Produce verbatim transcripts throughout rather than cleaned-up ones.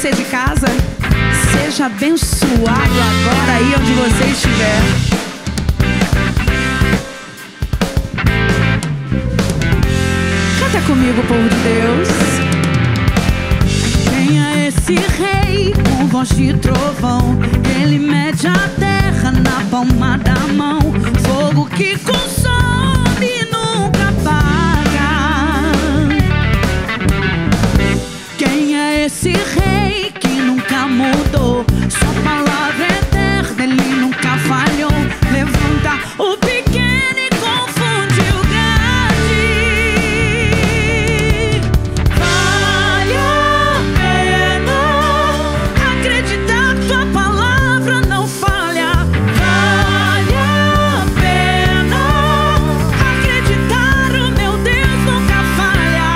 você de casa, seja abençoado agora aí onde você estiver. Canta comigo, povo de Deus. Quem é esse rei com voz de trovão? Ele mede a terra na palma da mão. Fogo que consome e nunca apaga. Quem é esse rei que nunca mudou? Sua palavra é eterna, ele nunca falhou. Levanta o pequeno e confunde o grande. Vale a pena acreditar, tua palavra não falha. Vale a pena acreditar, o meu Deus nunca falha.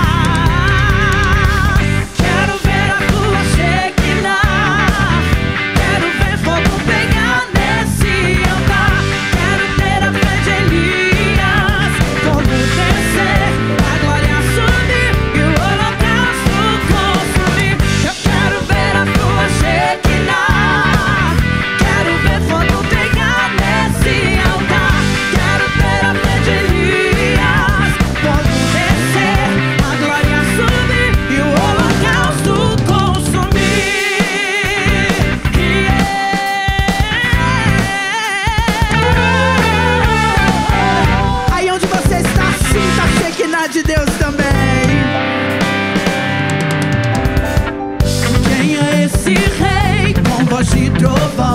Quero ver a tua Shekinah, quero ver fogo pegar nesse altar. Quero ter a fé de Elias, fogo descer, a glória subir e o holocausto consumir. Eu quero ver a tua Shekinah, quero ver fogo pegar nesse altar. Quero ter a fé de Elias, fogo descer, a glória subir e o holocausto consumir. Aí onde você está, sinta a Shekinah de Deus também. Quem é esse rei com voz de trovão?